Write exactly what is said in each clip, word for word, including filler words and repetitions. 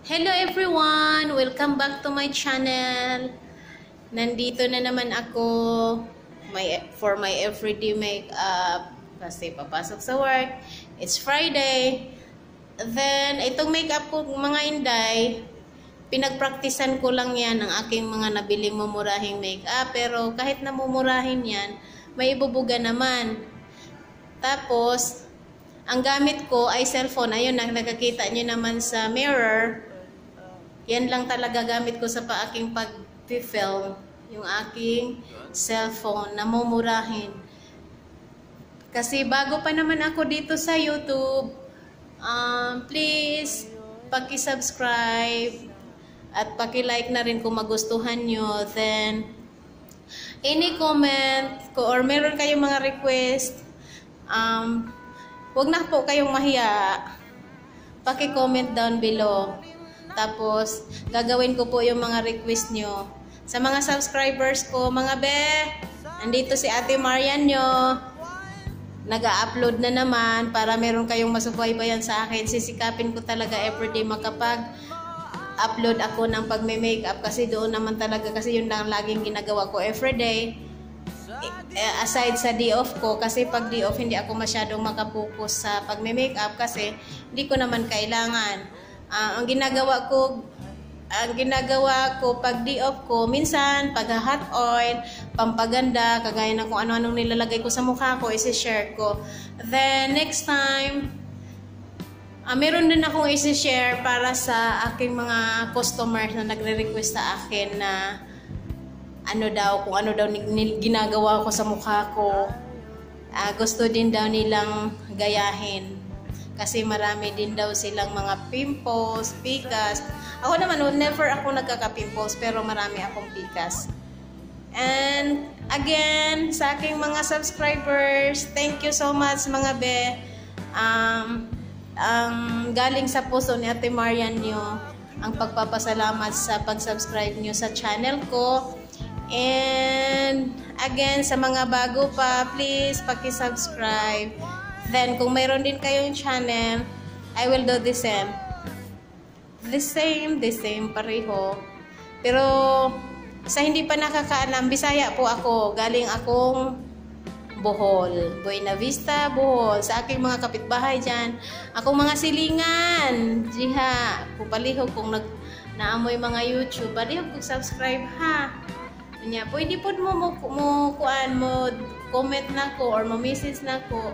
Hello everyone! Welcome back to my channel. Nandito na naman ako my, for my everyday makeup kasi papasok sa work. It's Friday. Then, itong makeup ko mga inday, pinagpraktisan ko lang yan ng aking mga nabiling mumurahing makeup. Pero kahit namumurahin yan, may ibubuga naman. Tapos, ang gamit ko ay cellphone. Ayun, nakakita nyo naman sa mirror. Yan lang talaga gamit ko sa paaking pag-film. Yung aking cellphone na mumurahin. Kasi bago pa naman ako dito sa YouTube, um, please, paki-subscribe at paki-like na rin kung magustuhan nyo. Then, any comment ko or meron kayong mga request, um, huwag na po kayong mahiya. Paki-comment down below. Tapos, gagawin ko po yung mga request nyo. Sa mga subscribers ko, mga be, andito si Ate Marian nyo. Nag-upload na naman para meron kayong masubaybayan sa akin. Sisikapin ko talaga everyday makapag-upload ako ng pagme-makeup kasi doon naman talaga kasi yun lang laging ginagawa ko everyday. Aside sa day off ko, kasi pag day off hindi ako masyadong makapokus sa pagme-makeup kasi hindi ko naman kailangan. Uh, ang ginagawa ko, ang ginagawa ko pag day off ko, minsan pag hot oil, pampaganda, kagaya ng kung ano-anong nilalagay ko sa mukha ko, isi-share ko. Then next time, uh, meron din akong isi-share para sa aking mga customers na nagre-request sa akin na ano daw, kung ano daw ginagawa ko sa mukha ko. Uh, gusto din daw nilang gayahin. Kasi marami din daw silang mga pimples, pikas. Ako naman, never ako nagkaka-pimples, pero marami akong pikas. And again, sa aking mga subscribers, thank you so much mga be. Um, um, galing sa puso ni Ate Marian nyo, ang pagpapasalamat sa pag-subscribe nyo sa channel ko. And again, sa mga bago pa, please paki-subscribe. Then, kung mayroon din kayong channel, I will do the same. The same, the same, pareho. Pero, sa hindi pa nakakaalam, Bisaya po ako. Galing akong Bohol. Buena Vista, Bohol. Sa aking mga kapitbahay dyan. Akong mga silingan. Jiha. Pupalihog kung nag naamoy mga YouTube. Palihog kung subscribe ha. Nya, pwede po mo mo, mo kuan mo comment na ko or mo message na ko.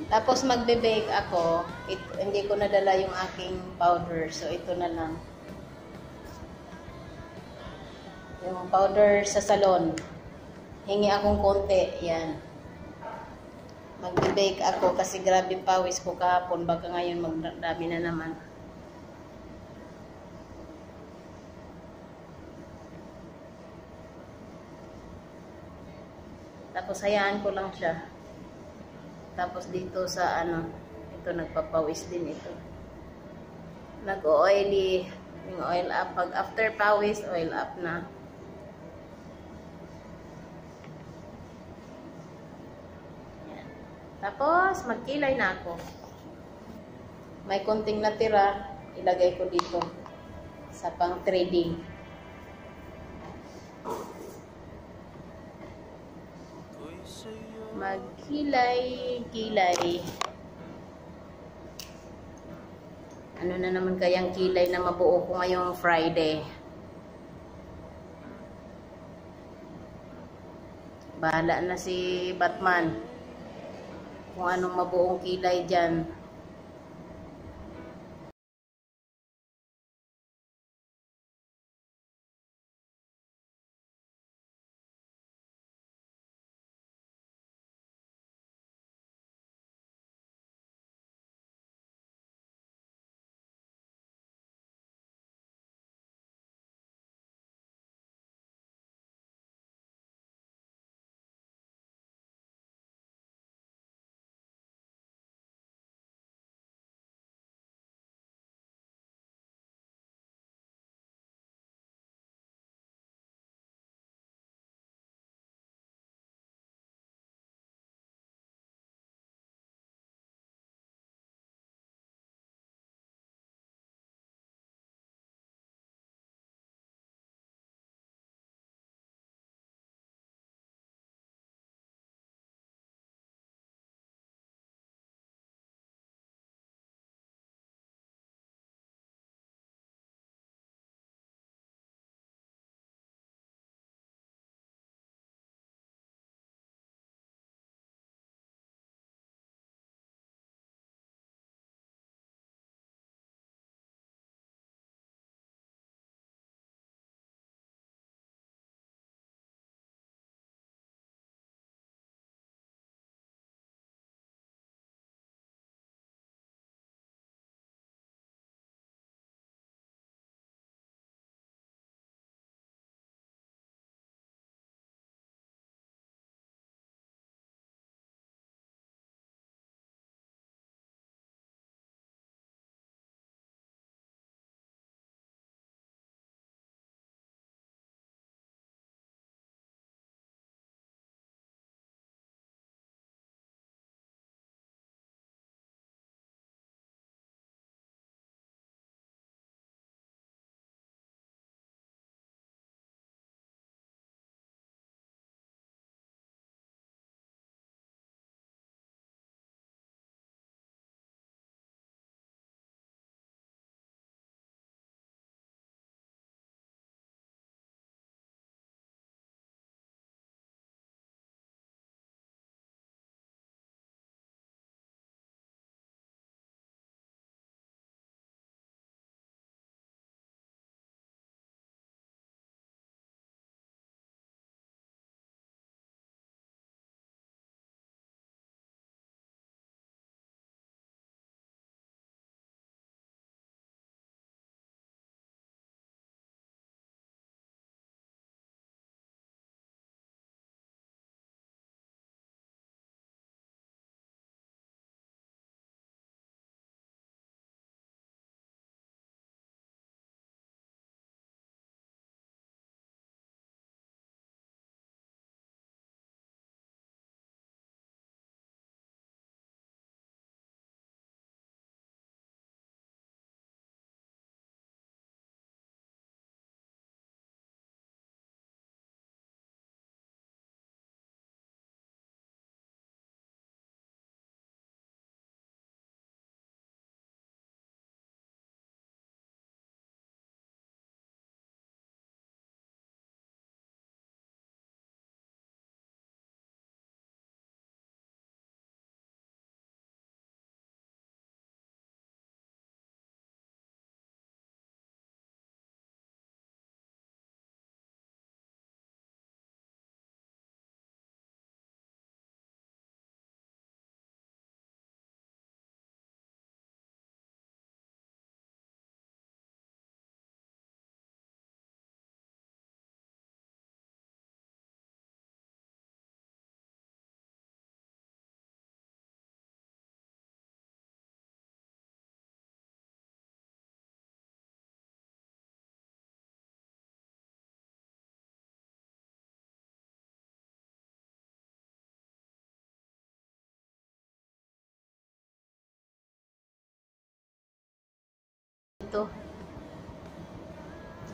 Tapos magbe-bake ako. It, hindi ko nadala yung aking powder. So, ito na lang. Yung powder sa salon. Hingi akong konti. Yan. Magbe-bake ako kasi grabe pawis ko kahapon. Baka ngayon magdami na naman. Tapos hayaan ko lang siya. Tapos dito sa ano, ito nagpapawis din ito. Nag-oily, yung oil up. Pag after pawis, oil up na. Yan. Tapos magkilay na ako. May konting natira, ilagay ko dito sa pang trading. Magkilay, kilay. Ano na naman kayang kilay na mabuo ko ngayong Friday? Bahala na si Batman kung anong mabuong kilay dyan.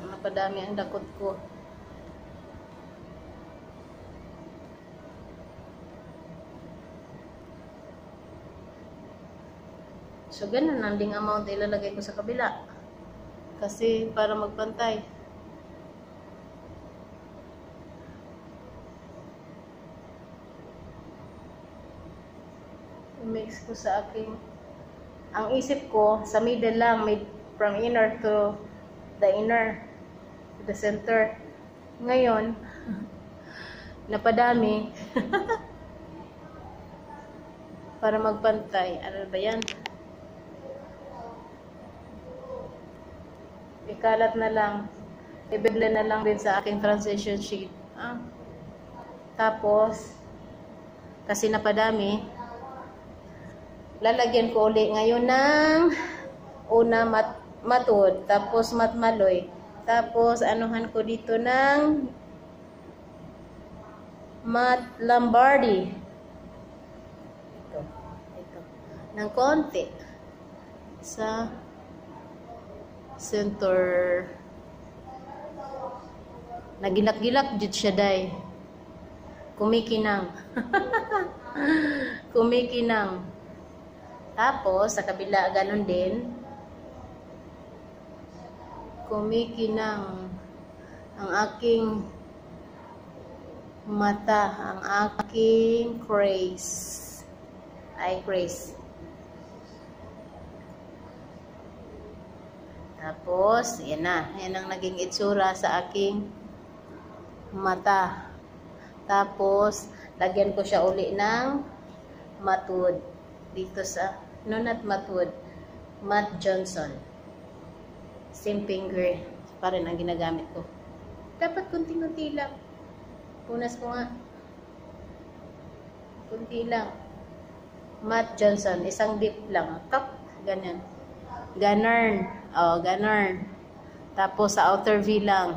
Napadami ang dakot ko. So, ganun ang ding amount ilalagay ko sa kabila. Kasi, para magpantay. I-mix ko sa aking... Ang isip ko, sa middle lang, mid, from inner to the inner, to the center. Ngayon, napadami. Para magpantay. Ano ba yan? Ikalat na lang. Ibigla na lang din sa aking transition sheet. Ah. Tapos, kasi napadami, lalagyan ko ulit ngayon ng una mat matod, tapos matmaloy. Tapos, anuhan ko dito ng mat Lombardy. Ito. Ito. Ng konti. Sa center. Nagilak-gilak jud siya day. Kumikinang. Kumikinang. Tapos sa kabila ganun din. Kumikinang ang aking mata, ang aking crease. Eye crease. Tapos, yan na. Yan ang naging itsura sa aking mata. Tapos, lagyan ko siya uli ng matwood. Dito sa, no not matwood, Matt Johnson. Same finger. Pa rin ang ginagamit ko. Dapat kunti-kunti lang. Punas ko nga. Kunti lang. Matt Johnson. Isang dip lang. Top. Ganyan. Ganern. O, oh, ganern. Tapos, sa outer V lang.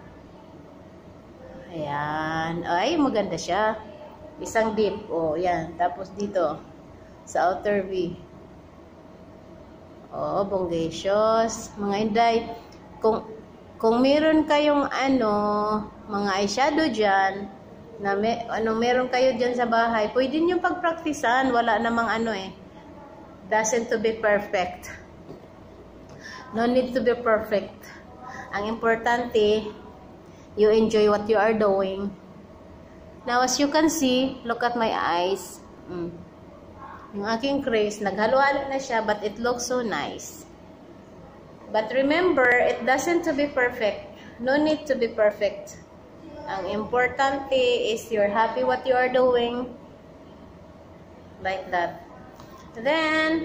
Ayan. Ay, maganda siya. Isang dip. O, oh, yan. Tapos, dito. Sa outer V. O, oh, bongacious. Mga inday. Kung, kung meron kayong, ano, mga eyeshadow dyan, na may, ano, meron kayo dyan sa bahay, pwede nyo pagpraktisan. Wala namang ano eh. Doesn't to be perfect. No need to be perfect. Ang importante, you enjoy what you are doing. Now, as you can see, look at my eyes. Mm. Yung aking crease, naghalo-halo na siya, but it looks so nice. But remember, it doesn't to be perfect. No need to be perfect. Ang importante is you're happy what you are doing. Like that. Then,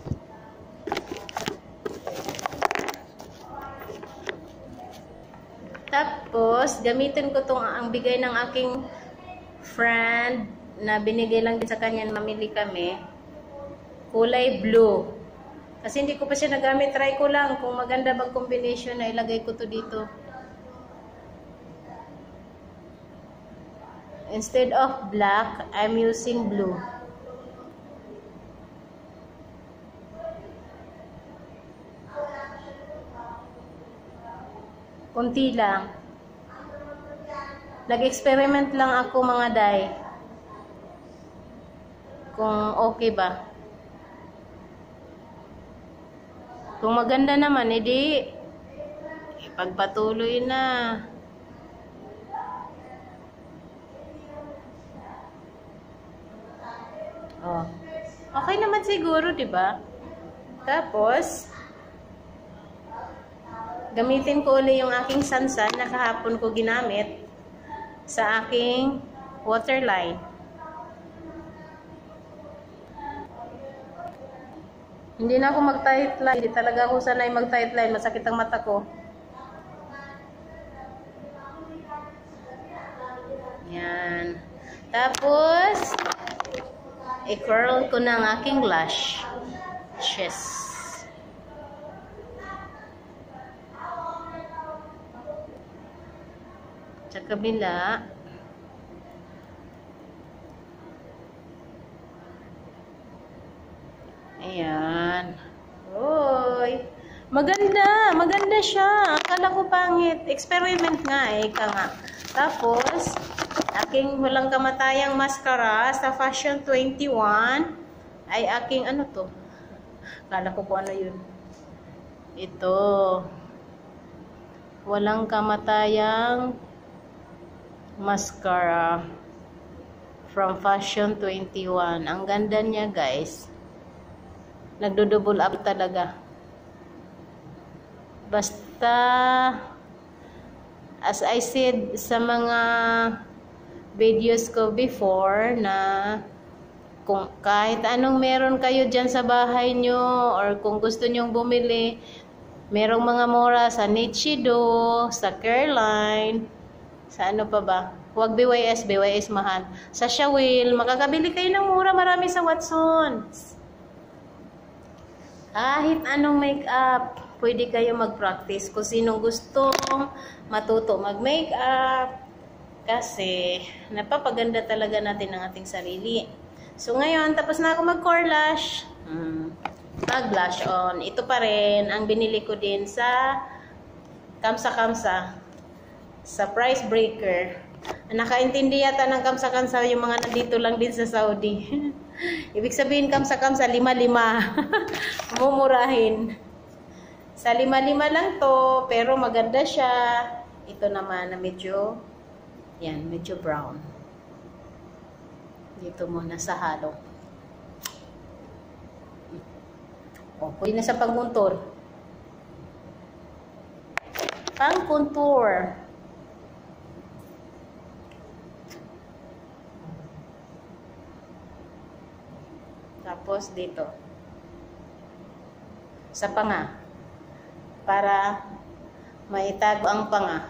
tapos, gamitin ko itong ang bigay ng aking friend na binigay lang din sa kanya, mamili kami. Kulay blue. Kasi hindi ko pa siya nagamit. Try ko lang kung maganda bang combination na ilagay ko to dito. Instead of black, I'm using blue. Kunti lang. Nag-experiment lang ako mga day. Kung okay ba. Kung maganda naman, edi ipagpatuloy na. Oh. Okay naman siguro, 'di ba? Tapos gamitin ko ulit yung aking sansan na kahapon ko ginamit sa aking waterline. Hindi na ako mag-tight line. Hindi talaga ako sanay mag-tight line. Masakit ang mata ko. Yan. Tapos, i-curl ko ng aking lash. Yes. Sa kabila. Ayan. Uy. Maganda, maganda siya. Akala ko pangit. Experiment nga eh, ka nga. Tapos, aking walang kamatayang mascara sa Fashion twenty-one ay aking ano to? Akala ko po ano yun. Ito. Walang kamatayang mascara from Fashion twenty-one. Ang ganda niya, guys. Nagdo-double up talaga. Basta, as I said sa mga videos ko before, na kung kahit anong meron kayo dyan sa bahay nyo, or kung gusto nyong bumili, merong mga mura sa Nichido, sa Careline, sa ano pa ba? Huwag B Y S, B Y S mahal. Sa Shawil, makakabili kayo ng mura, marami sa Watsons. Kahit anong make-up, pwede kayo mag-practice kung sinong gustong matuto mag-makeup, kasi napapaganda talaga natin ang ating sarili. So ngayon, tapos na ako mag-core lash. Hmm. Mag-blush on. Ito pa rin ang binili ko din sa Kamsa Kamsa, sa Price Breaker. Nakaintindi yata ng Kamsa Kamsa yung mga nandito lang din sa Saudi. Ibig sabihin Kamsa Kamsa, lima-lima. Mumurahin. Sa lima-lima lang to, pero maganda siya. Ito naman na medyo, yan, medyo brown. Dito muna sa halo. O, pwede na sa pag-contour. Pang-contour. Tapos dito. Sa panga. Para maitago ang panga.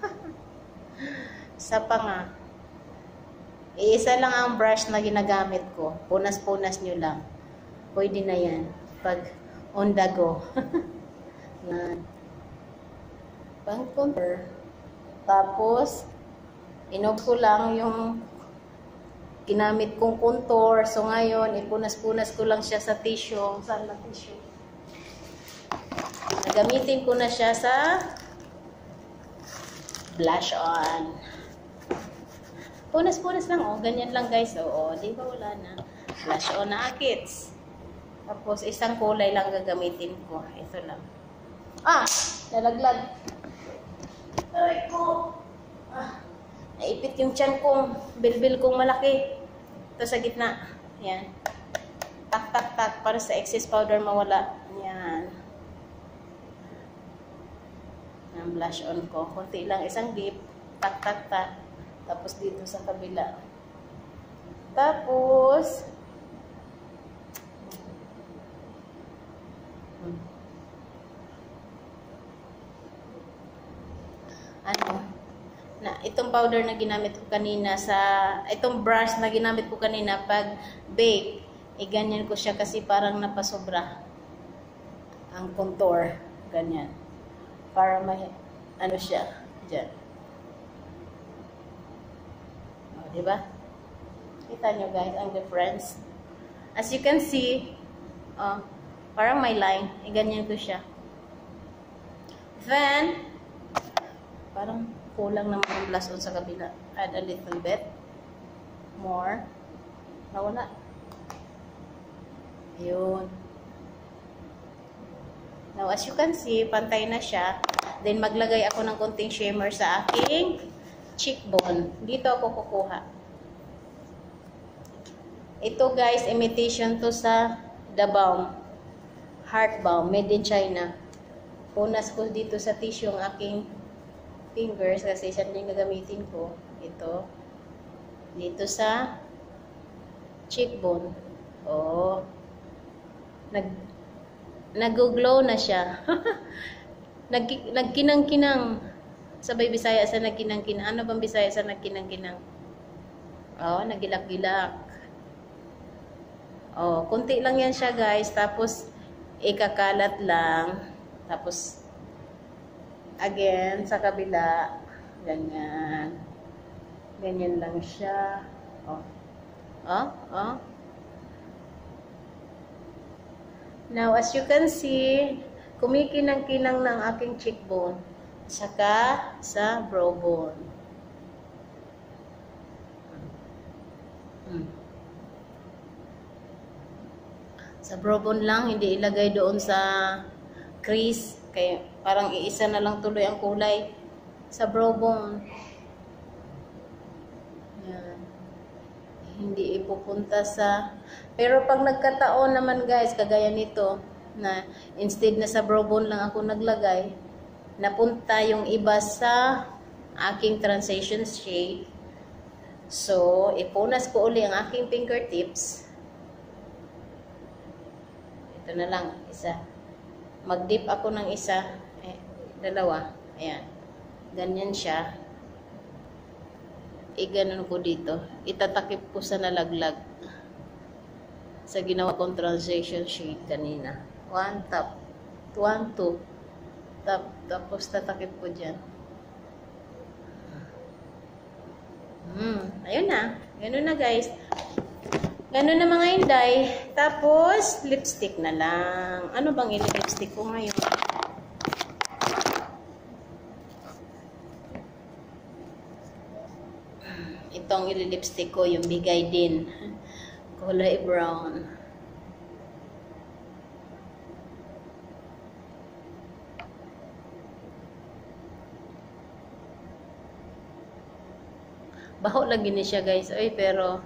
Sa panga. Iisa lang ang brush na ginagamit ko. Punas-punas nyo lang. Pwede na yan. Pag on the go. Yan. Pang-contour. Tapos, inog ko lang yung ginamit kong contour. So, ngayon, ipunas-punas ko lang siya sa tissue. Saan na tissue? Gamitin ko na siya sa blush on. Punas-punas lang, oh. Ganyan lang, guys. Oo, di ba wala na? Blush on na akits. Tapos, isang kulay lang gagamitin ko. Ito lang. Ah! Nalaglag. Aray ko. Ah. Naipit yung tiyan kong, bilbil kong malaki. Ito sa gitna. Yan. Tak, tak, tak. Para sa excess powder mawala. Yan. Ang blush on ko. Kunti lang, isang dip. Tak, tak, tak. Tapos dito sa kabila. Tapos, hmm. ano, na, itong powder na ginamit ko kanina sa, itong brush na ginamit ko kanina pag bake, eh ganyan ko siya kasi parang napasobra ang contour. Ganyan. Para may, ano siya, dyan. O, diba? Kita nyo guys, ang difference. As you can see, oh, parang may line. E, ganyan ko siya. Then, parang kulang naman ang blush on sa kabila. Add a little bit more. Nawala. Yun. Now, as you can see, pantay na siya. Then, maglagay ako ng konting shimmer sa aking cheekbone. Dito ako kukuha. Ito, guys, imitation to sa The Balm. Heart Balm, made in China. Punas ko dito sa tissue ang aking fingers kasi siya yung gagamitin ko. Ito. Dito sa cheekbone. Oh. Nag Nag-glow na siya. Nag nagkinang-kinang. Sabay Bisaya sa nagkinang-kinang. Ano bang Bisaya sa nagkinang-kinang? Oh, nagilak-gilak. Oh, kunti lang yan siya, guys. Tapos ikakalat lang. Tapos again sa kabila. Ganyan. Ganyan lang siya. Oh. Oh, oh. Now, as you can see, kumikinang-kinang ng aking cheekbone. Saka sa brow bone. Hmm. Sa brow bone lang, hindi ilagay doon sa crease. Kaya parang iisa na lang tuloy ang kulay sa brow bone. Yan. Hindi ipupunta sa... Pero pag nagkataon naman guys, kagaya nito, na instead na sa brow bone lang ako naglagay, napunta yung iba sa aking transition shade. So, ipunas ko uli ang aking fingertips. Ito na lang, isa. Mag-dip ako ng isa. Eh, dalawa. Ayan. Ganyan siya. I-ganon ko dito. Itatakip ko sa nalaglag. Sa ginawa kong transition shade kanina. One tap. One, two. Tap, tapos tatakip ko dyan. Hmm, ayun na. Ganun na guys. Ganun na mga inday. Tapos, lipstick na lang. Ano bang ili-lipstick ko ngayon? Itong ili-lipstick ko, yung bigay din. Kulay brown. Baho lagi ni siya guys. Ay, pero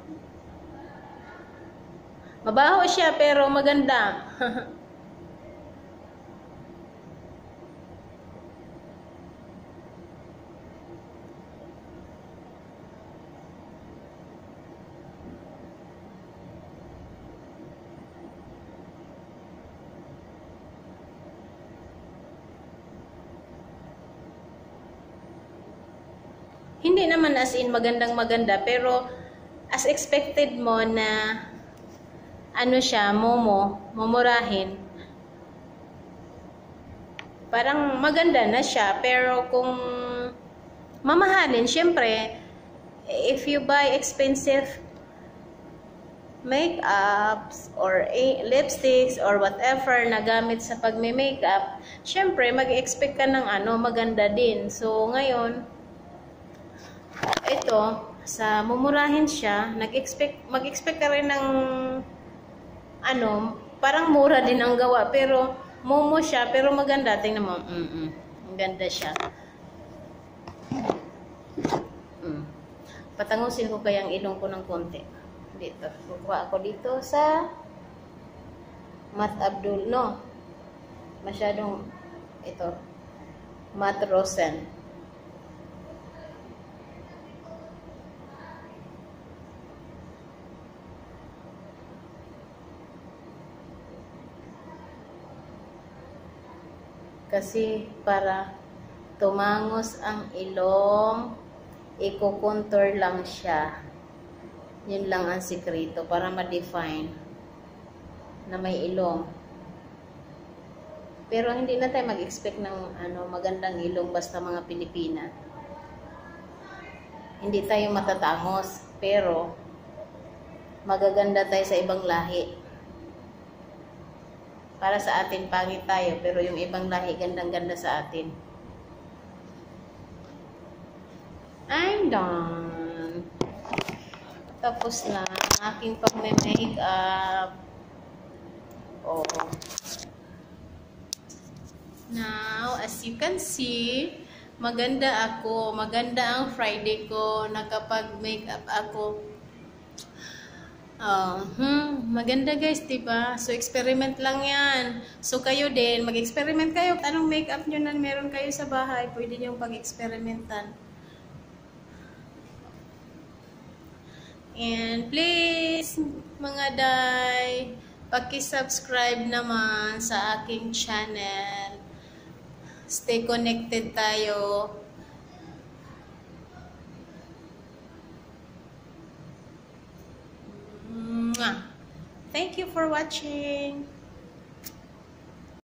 mabaho siya pero maganda. Hindi naman as in magandang maganda, pero as expected mo na ano siya, momo, mumurahin. Parang maganda na siya, pero kung mamahalin, syempre, if you buy expensive makeups or lipsticks or whatever na gamit sa pagme-makeup, syempre, mag-expect ka ng ano, maganda din. So, ngayon, ito, sa mumurahin siya, nag-expect, mag-expect ka rin ng ano, parang mura din ang gawa, pero momo siya, pero maganda. Tingnan mo, mm -mm, ang ganda siya. Mm. Patangusin ko kaya ang ilong ko ng konti. Dito, kukuha ako dito sa Matte Abdul, no? Masyadong, ito, Matte Rosen. Kasi para tumangos ang ilong, i-contour lang siya. Yun lang ang sikreto para ma-define na may ilong. Pero hindi na tayo mag-expect ng ano, magandang ilong basta mga Pilipina. Hindi tayo matatangos, pero magaganda tayo sa ibang lahi. Para sa atin, pangit tayo, pero yung ibang lahi, gandang-ganda sa atin. I'm done. Tapos na ang aking pag-makeup. Oh. Now, as you can see, maganda ako. Maganda ang Friday ko. Nakapag-makeup ako. Uh, hmm, maganda guys, diba? So, experiment lang yan. So, kayo din, mag-experiment kayo. Anong makeup nyo na meron kayo sa bahay, pwede nyo pag-experimentan. And please, mga day, paki-subscribe naman sa aking channel. Stay connected tayo. Thank you for watching.